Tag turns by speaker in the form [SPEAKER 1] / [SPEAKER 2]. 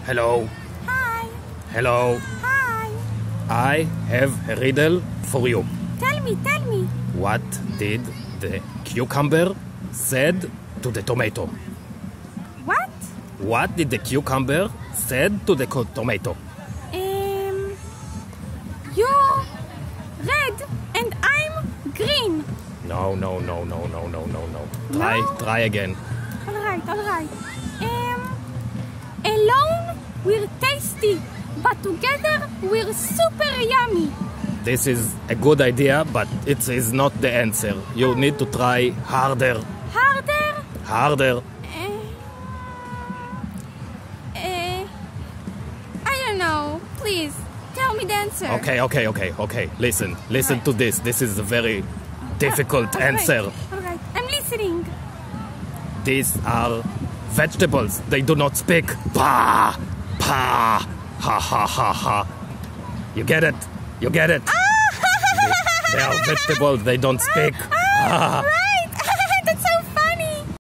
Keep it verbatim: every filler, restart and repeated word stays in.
[SPEAKER 1] Hello.
[SPEAKER 2] Hi.
[SPEAKER 1] Hello.
[SPEAKER 2] Hi.
[SPEAKER 1] I have a riddle for you.
[SPEAKER 2] Tell me, tell me.
[SPEAKER 1] What did the cucumber said to the tomato?
[SPEAKER 2] What?
[SPEAKER 1] What did the cucumber said to the co- tomato?
[SPEAKER 2] Um, you're red and I'm green.
[SPEAKER 1] No, no, no, no, no, no, no, no. Try,
[SPEAKER 2] No?
[SPEAKER 1] try again.
[SPEAKER 2] All right, all right. Um, alone we're tasty, but together we're super yummy.
[SPEAKER 1] This is a good idea, but it is not the answer. You need to try harder,
[SPEAKER 2] Harder?
[SPEAKER 1] harder.
[SPEAKER 2] Uh, uh, I don't know. Please, tell me the answer.
[SPEAKER 1] Okay, okay, okay, okay. Listen, listen to this. This is a very difficult
[SPEAKER 2] All right,
[SPEAKER 1] answer.
[SPEAKER 2] All right, I'm listening.
[SPEAKER 1] These are vegetables. They do not speak. Pa, pa, ha, ha, ha, ha. You get it? You get it? They, they are vegetables. They don't speak.
[SPEAKER 2] Ah, right.